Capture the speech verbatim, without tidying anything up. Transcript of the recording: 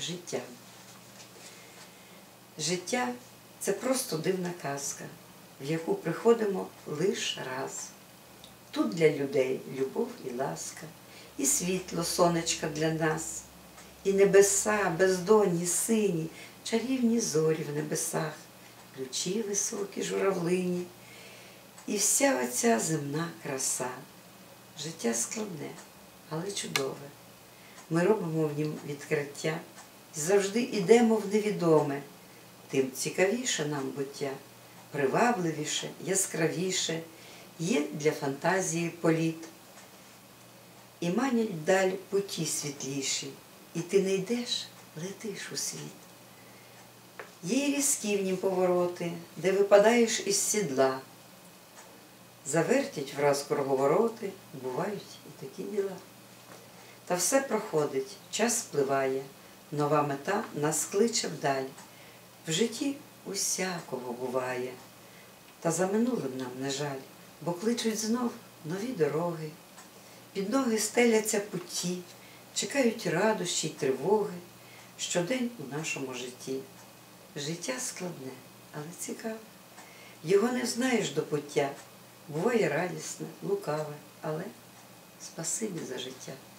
життя. Життя – це просто дивна казка, в яку приходимо лиш раз. Тут для людей любов і ласка, і світло, сонечка для нас, і небеса, бездонні, сині, чарівні зорі в небесах, ключі високі, журавлині, і вся оця земна краса. Життя складне, але чудове. Ми робимо в нім відкриття і завжди йдемо в невідоме. Тим цікавіше нам буття, привабливіше, яскравіше, є для фантазії політ. І манять вдаль путі світліші, і ти не йдеш, летиш у світ. Є й різкі в нім повороти, де випадаєш із сідла. Завертять враз круговороти, бувають і такі діла. Та все проходить, час спливає, нова мета нас кличе вдаль. В житті усякого буває, та за минулим нам не жаль, бо кличуть знов нові дороги. Під ноги стеляться путі, чекають радощі й тривоги щодень у нашому житті. Життя складне, але цікаве. Його не знаєш до пуття. Буває радісне, лукаве, але спасибі за життя.